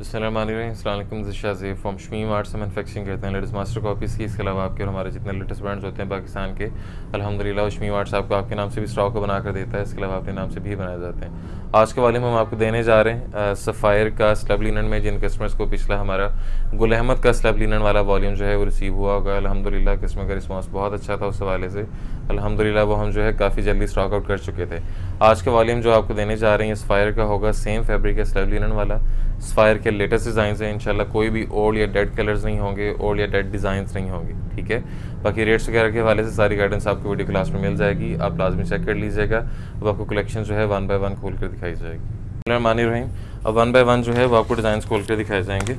अस्सलामुअलैकुम Shazi from Shamim arts से manufacturing करते हैं लेटेस्ट मास्टर कॉपीज़ की। इसके अलावा आपके और हमारे जितने लेटेस्ट ब्रांड्स होते हैं पाकिस्तान के, अल्हम्दुलिल्लाह शमीम आर्ट्स आपके नाम से भी स्टॉक को बना कर देता है। इसके अलावा अपने नाम से भी बनाए जाते हैं। आज के वॉल्यूम हम आपको देने जा रहे हैं सफ़ायर का स्लब लिनन में। जिन कस्टमर्स को पिछला हमारा गुल अहमद का स्लब लिनन वाला वॉल्यूम जो है वो रिसीव हुआ होगा, अल्हम्दुलिल्लाह कस्टमर का रिस्पांस बहुत अच्छा था। उस हवाले से अल्हम्दुलिल्लाह वो हम जो है काफ़ी जल्दी स्टॉक आउट कर चुके थे। आज का वॉल्यूम जो आपको देने जा रहे हैं सफ़ायर का होगा, सेम फैब्रिक है स्लब लिनन वाला। सफ़ायर के लेटेस्ट डिज़ाइन हैं इंशाल्लाह, कोई भी ओल्ड या डेड कलर्स नहीं होंगे, ओल्ड या डेड डिज़ाइंस नहीं होंगे, ठीक है। बाकी रेट्स वगैरह के हवाले से सारी गाइडेंस आपको वीडियो क्लास में मिल जाएगी, आप लाजमी चेक कर लीजिएगा। अब आपको कलेक्शन जो है 1 बाय 1 खोल कर दिखाई जाएगी। मानी रहीम, अब 1 बाय 1 जो है वो आपको डिज़ाइन खोल कर दिखाए जाएंगे,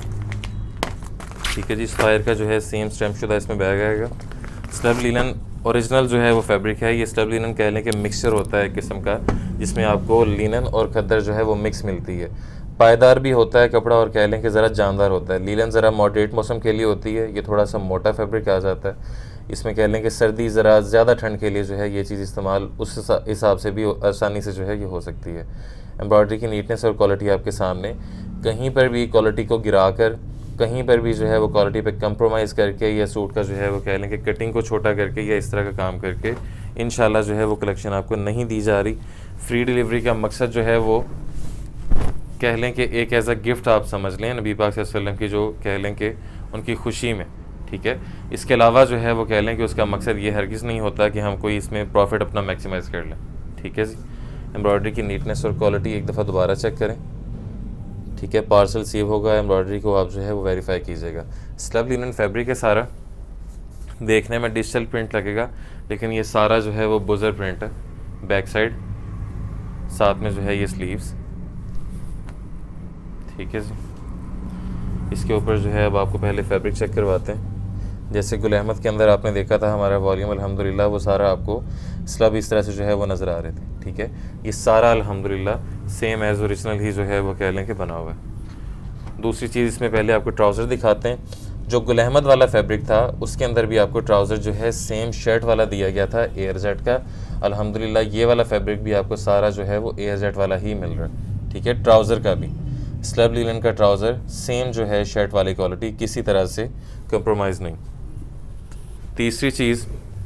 ठीक है जी। सफ़ायर का जो है सेम स्टैम्प शुदा इसमें बैग आएगा। स्लब लिनन ओरिजिनल जो है वो फैब्रिक है। ये स्लब लिनन कह लें कि मिक्सचर होता है एक किस्म का, जिसमें आपको लिनन और खद्दर जो है वो मिक्स मिलती है। पायदार भी होता है कपड़ा और कह लें कि ज़रा जानदार होता है। लिनन ज़रा मॉडरेट मौसम के लिए होती है, ये थोड़ा सा मोटा फैब्रिक आ जाता है। इसमें कह लें कि सर्दी ज़रा ज़्यादा ठंड के लिए जो है ये चीज़ इस्तेमाल उस हिसाब से भी आसानी से जो है ये हो सकती है। एम्ब्रॉयडरी की नीटनेस और क्वालिटी आपके सामने, कहीं पर भी क्वालिटी को गिरा कर, कहीं पर भी जो है वो क्वालिटी पे कंप्रोमाइज़ करके या सूट का जो है वो कह लें कि कटिंग को छोटा करके या इस तरह का काम करके इंशाल्लाह जो है वो कलेक्शन आपको नहीं दी जा रही। फ्री डिलीवरी का मकसद जो है वो कह लें कि एक एज़ अ गिफ्ट आप समझ लें नबी पाक सल्लल्लाहु अलैहि वसल्लम की, जो कह लें कि उनकी खुशी में, ठीक है। इसके अलावा जो है वो कह लें कि उसका मकसद ये हरगिज़ नहीं होता कि हम कोई इसमें प्रॉफिट अपना मैक्सिमाइज़ कर लें, ठीक है जी। एम्ब्रॉयडरी की नीटनेस और क्वालिटी एक दफ़ा दोबारा चेक करें, ठीक है। पार्सल सेव होगा, एम्ब्रॉयडरी को आप जो है वो वेरीफाई कीजिएगा। स्लब लिनन फैब्रिक है सारा, देखने में डिजिटल प्रिंट लगेगा लेकिन ये सारा जो है वो बुज़र प्रिंट है। बैक साइड साथ में जो है ये स्लीव्स, ठीक है जी। इसके ऊपर जो है अब आपको पहले फैब्रिक चेक करवाते हैं। जैसे गुल अहमद के अंदर आपने देखा था हमारा वॉल्यूम, अल्हम्दुलिल्लाह वो सारा आपको स्लब इस तरह से जो है वो नज़र आ रहे थे, ठीक है। ये सारा अल्हम्दुलिल्लाह सेम एज़ ओरिजिनल ही जो है वो कह लें कि बना हुआ है। दूसरी चीज़, इसमें पहले आपको ट्राउज़र दिखाते हैं। जो गुल अहमद वाला फैब्रिक था उसके अंदर भी आपको ट्राउज़र जो है सेम शर्ट वाला दिया गया था एयर जेट का। अल्हम्दुलिल्लाह ये वाला फैब्रिक भी आपको सारा जो है वो एयर जेट वाला ही मिल रहा है, ठीक है। ट्राउज़र का भी स्लब लिनन का ट्राउज़र सेम जो है शर्ट वाली क्वालिटी, किसी तरह से कंप्रोमाइज़ नहीं। तीसरी चीज़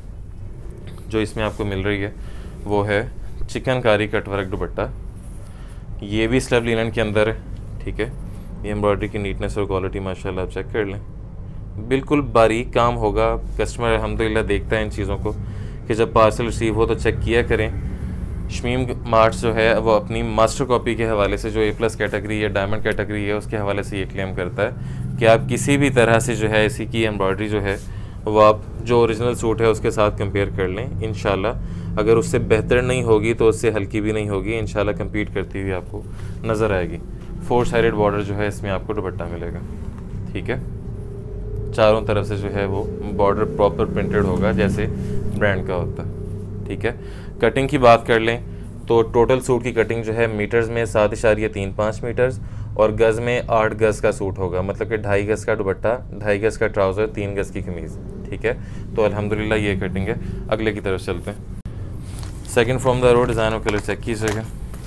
जो इसमें आपको मिल रही है वो है चिकनकारी कटवर्क दुपट्टा। ये भी स्लब लिनन के अंदर है, ठीक है। ये एम्ब्रॉयडरी की नीटनेस और क्वालिटी माशाल्लाह आप चेक कर लें, बिल्कुल बारीक काम होगा। कस्टमर अल्हम्दुलिल्लाह देखता है इन चीज़ों को कि जब पार्सल रिसीव हो तो चेक किया करें। शमीम मार्ट्स जो है वो अपनी मास्टर कॉपी के हवाले से जो A+ कैटेगरी या डायमंड कैटेगरी है उसके हवाले से ये क्लेम करता है कि आप किसी भी तरह से जो है इसी की एम्ब्रॉयडरी जो है वो आप जो ओरिजिनल सूट है उसके साथ कंपेयर कर लें। इंशाल्लाह अगर उससे बेहतर नहीं होगी तो उससे हल्की भी नहीं होगी, इंशाल्लाह कंपीट करती हुई आपको नज़र आएगी। 4 साइडेड बॉर्डर जो है इसमें आपको दुपट्टा मिलेगा, ठीक है। चारों तरफ से जो है वो बॉर्डर प्रॉपर प्रिंटेड होगा जैसे ब्रांड का होता है, ठीक है। कटिंग की बात कर लें तो टोटल सूट की कटिंग जो है मीटर्स में 7.35 मीटर्स और गज़ में 8 गज़ का सूट होगा, मतलब कि 2.5 गज़ का दुपट्टा, 2.5 गज़ का ट्राउज़र, 3 गज़ की कमीज़, ठीक है। तो अल्हम्दुलिल्लाह ये कटिंग है। अगले की तरफ चलते हैं। Second from the row design और कलर चेक कीजिएगा,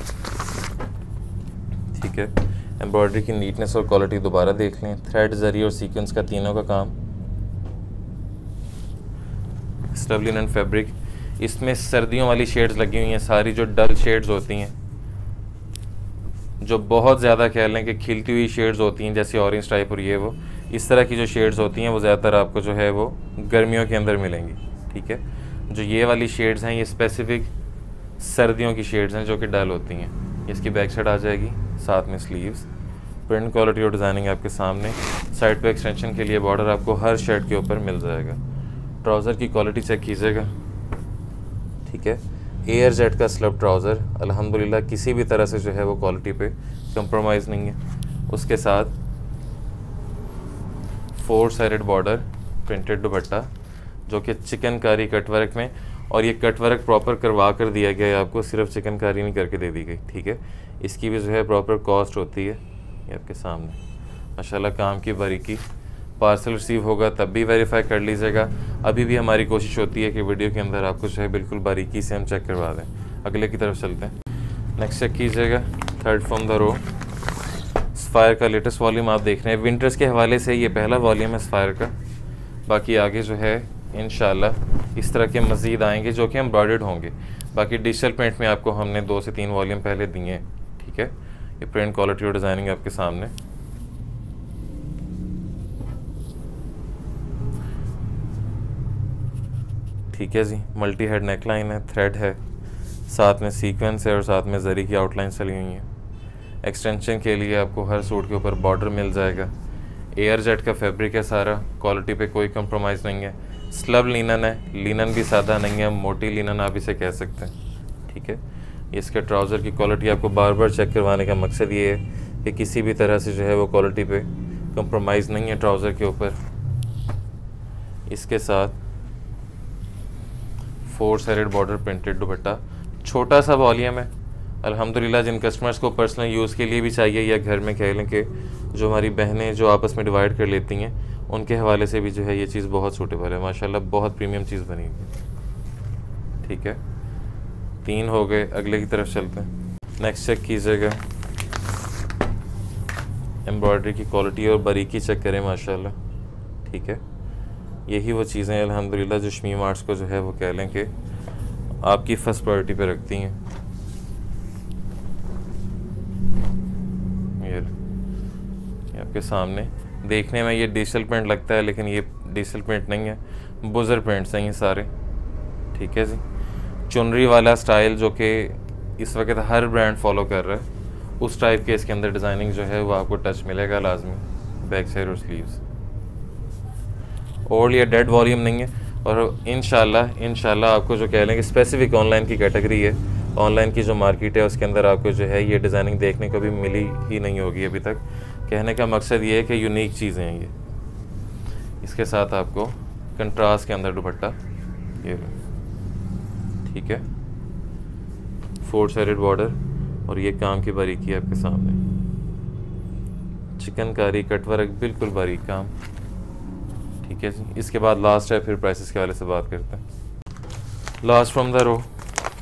ठीक है। एम्ब्रॉयडरी की नीटनेस और क्वालिटी दोबारा देख लें। थ्रेड, जरी और सीक्वेंस का तीनों का काम। स्लब लिनन फैब्रिक, इसमें सर्दियों वाली शेड्स लगी हुई हैं सारी, जो डल शेड्स होती हैं, जो बहुत ज़्यादा कह लें कि खिलती हुई शेड्स होती हैं जैसे ऑरेंज टाइप और ये वो इस तरह की जो शेड्स होती हैं वो ज़्यादातर आपको जो है वो गर्मियों के अंदर मिलेंगी, ठीक है। जो ये वाली शेड्स हैं ये स्पेसिफ़िक सर्दियों की शेड्स हैं जो कि डल होती हैं। इसकी बैक साइड आ जाएगी, साथ में स्लीव्स। प्रिंट क्वालिटी और डिज़ाइनिंग आपके सामने। साइड पे एक्सटेंशन के लिए बॉर्डर आपको हर शर्ट के ऊपर मिल जाएगा। ट्राउज़र की क्वालिटी चेक कीजिएगा, ठीक है। एयर जेट का स्लब ट्राउज़र, अल्हम्दुलिल्लाह किसी भी तरह से जो है वो क्वालिटी पे कंप्रोमाइज़ नहीं है। उसके साथ 4 साइडेड बॉर्डर प्रिंटेड दुपट्टा जो कि चिकनकारी कटवर्क में, और ये कटवर्क प्रॉपर करवा कर दिया गया है आपको, सिर्फ चिकनकारी नहीं करके दे दी गई, ठीक है। इसकी भी जो है प्रॉपर कॉस्ट होती है, ये आपके सामने माशाल्लाह काम की बारीकी। पार्सल रिसीव होगा तब भी वेरीफाई कर लीजिएगा। अभी भी हमारी कोशिश होती है कि वीडियो के अंदर आपको जो है बिल्कुल बारीकी से हम चेक करवा दें। अगले की तरफ चलते हैं। नेक्स्ट चेक कीजिएगा, third from the row Aspire का लेटेस्ट वॉल्यूम आप देख रहे हैं। विंटर्स के हवाले से ये पहला वॉल्यूम है एस्पायर का। बाकी आगे जो है इंशाल्लाह इस तरह के मज़ीद आएंगे जो कि एम्ब्रॉयडर्ड होंगे। बाकी डिजिटल प्रिंट में आपको हमने 2 से 3 वॉल्यूम पहले दिए हैं, ठीक है। ये प्रिंट क्वालिटी और डिज़ाइनिंग आपके सामने। ठीक है जी, मल्टी हेड नेकलाइन है, थ्रेड है, साथ में सीक्वेंस है और साथ में जरी की आउटलाइन चली हुई है। एक्सटेंशन के लिए आपको हर सूट के ऊपर बॉर्डर मिल जाएगा। एयर जेट का फैब्रिक है सारा, क्वालिटी पे कोई कंप्रोमाइज़ नहीं है। स्लब लिनन है, लिनन भी सादा नहीं है, मोटी लिनन आप इसे कह सकते हैं, ठीक है। इसके ट्राउज़र की क्वालिटी आपको बार बार चेक करवाने का मकसद ये है कि किसी भी तरह से जो है वो क्वालिटी पे कंप्रोमाइज़ नहीं है ट्राउज़र के ऊपर। इसके साथ 4 साइडेड बॉर्डर प्रिंटेड दुपट्टा, छोटा सा वॉल्यूम है। अल्हम्दुलिल्लाह जिन कस्टमर्स को पर्सनल यूज़ के लिए भी चाहिए या घर में कह लें कि जो हमारी बहनें जो आपस में डिवाइड कर लेती हैं, उनके हवाले से भी जो है ये चीज़ बहुत सूटेबल है। माशाल्लाह बहुत प्रीमियम चीज़ बनी है, ठीक है। 3 हो गए, अगले की तरफ चलते हैं। नेक्स्ट चेक कीजिएगा, एम्ब्रॉयडरी की क्वालिटी और बारीकी चेक करें माशाल्लाह, ठीक है। यही वो चीज़ें अल्हम्दुलिल्लाह जो शमीम आर्ट्स को जो है वो कह लें कि आपकी फ़र्स्ट प्रायोरिटी पे रखती हैं। ये आपके सामने देखने में ये डिजिटल प्रिंट लगता है, लेकिन ये डिजिटल प्रिंट नहीं है, बुज़र प्रिंट्स हैं ये सारे, ठीक है जी। चुनरी वाला स्टाइल जो कि इस वक्त हर ब्रांड फॉलो कर रहा है, उस टाइप के इसके अंदर डिज़ाइनिंग जो है वो आपको टच मिलेगा लाजमी, बैक साइड और स्लीव्स। और ये डेड वॉल्यूम नहीं है। और इंशाल्लाह आपको जो कह लें कि स्पेसिफिक ऑनलाइन की कैटेगरी है, ऑनलाइन की जो मार्केट है उसके अंदर आपको जो है ये डिज़ाइनिंग देखने को भी मिली ही नहीं होगी अभी तक। कहने का मकसद ये है कि यूनिक चीज़ें हैं ये। इसके साथ आपको कंट्रास्ट के अंदर दुपट्टा, ये ठीक है, 4 साइडेड बॉर्डर और ये काम की बारीकी है आपके सामने, चिकनकारी कटवर्क, बिल्कुल बारीक काम, ठीक है जी। इसके बाद लास्ट है, फिर प्राइसेस के वाले से बात करते हैं। Last from the row,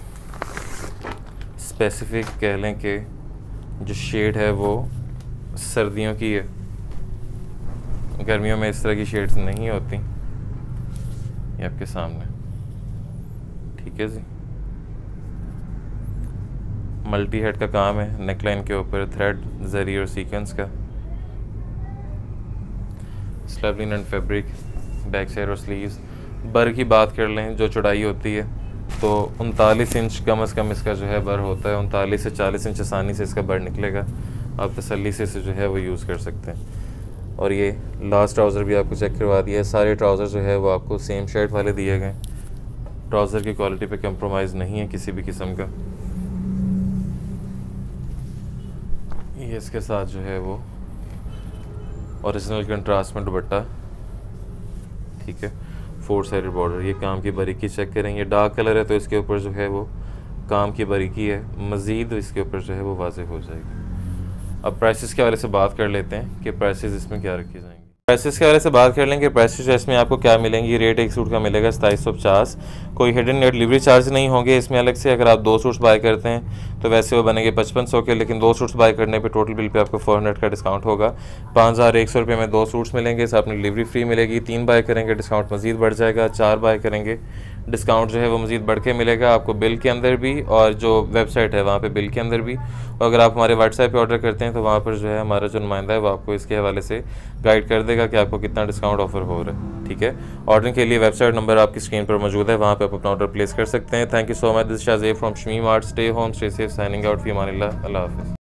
specific कह लें कि जो शेड है वो सर्दियों की है, गर्मियों में इस तरह की शेड्स नहीं होती। ये आपके सामने, ठीक है जी। मल्टी हेड का काम है, नेकलाइन के ऊपर थ्रेड, जरी और सीक्वेंस का, slub linen fabric, back side और स्लीव्स। बर की बात कर लें, जो चौड़ाई होती है तो 39 इंच कम से कम इसका जो है बर होता है। 39 से 40 इंच आसानी से इसका बर निकलेगा, आप तसल्ली से जो है वो यूज़ कर सकते हैं। और ये लास्ट ट्राउज़र भी आपको चेक करवा दिया है। सारे ट्राउज़र जो है वो आपको सेम शर्ट वाले दिए गए। ट्राउज़र की क्वालिटी पे कंप्रोमाइज़ नहीं है किसी भी किस्म का। ये इसके साथ जो है वो ओरिजिनल कंट्रास्ट में दुपट्टा, ठीक है, 4 साइडेड बॉर्डर। ये काम की बारीकी चेक करेंगे, डार्क कलर है तो इसके ऊपर जो है वो काम की बारीकी है, मज़ीद इसके ऊपर जो है वो वाज़ेह हो जाएगी। अब प्राइसेस के हवाले से बात कर लेते हैं कि प्राइसेस इसमें क्या रखी जाएंगी। प्राइसेस के हवाले से बात कर लेंगे। प्राइसेस इसमें आपको क्या मिलेंगी। रेट एक सूट का मिलेगा 2750। कोई हिडन या डिलीवरी चार्ज नहीं होंगे इसमें अलग से। अगर आप 2 सूट्स बाय करते हैं तो वैसे वो बनेंगे 5500 के, लेकिन 2 सूट्स बाय करने पे टोटल बिल पे आपको 400 का डिस्काउंट होगा। 5100 रुपये में 2 सूट्स मिलेंगे, साथ में डिलीवरी फ्री मिलेगी। 3 बाय करेंगे डिस्काउंट मज़ीद बढ़ जाएगा, 4 बाय करेंगे डिस्काउंट जो है वो मज़ीद बढ़ के मिलेगा आपको बिल के अंदर भी, और जो वेबसाइट है वहाँ पे बिल के अंदर भी। और अगर आप हमारे व्हाट्सएप पे ऑर्डर करते हैं तो वहाँ पर जो है हमारा जो नुमाइंदा है वो आपको इसके हवाले से गाइड कर देगा कि आपको कितना डिस्काउंट ऑफर हो रहा है, ठीक है। ऑर्डर के लिए वेबसाइट नंबर आपकी स्क्रीन पर मौजूद है, वहाँ पर आप अपना ऑर्डर प्लेस कर सकते हैं। Thank you so much. This Shazeb from Shamim arts. Stay home, stay safe, signing out फी अमानिल्लाह। अल्लाह हाफ़िज़।